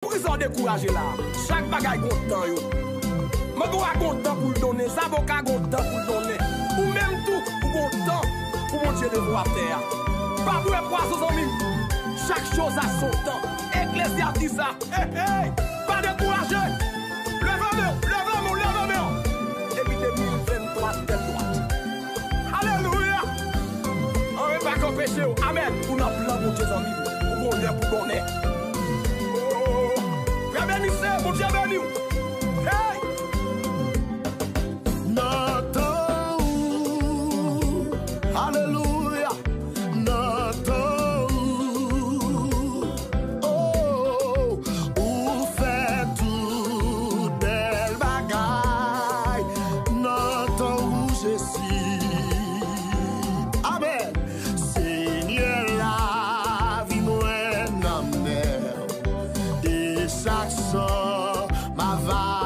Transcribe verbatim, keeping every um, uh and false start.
Pour qu'ils sont découragés là, chaque bagaille content yo. Moi je suis content pour le donner, ça va content pour le donner. Ou même tout, pour content pour mon Dieu de voir terre. Pas pour les poissons amis. Chaque chose a son temps. Ecclésiaste dit ça. Hey, hey, pas décourager. Levez-moi, levez-moi, levez-moi. Et puis deux mille vingt-trois, telle droite. Alléluia. On ne va pas péché. Amen. Pour nous plan mon Dieu amis. Pour qu'on ait, pour qu'on ait. Oh, frère bénissez, mon Dieu béni. Hey. Alléluia, notre oh, ou fait tout belle bagaille, notre où je suis. Amen. Seigneur, la vie moi n'amène et chaque son ma va.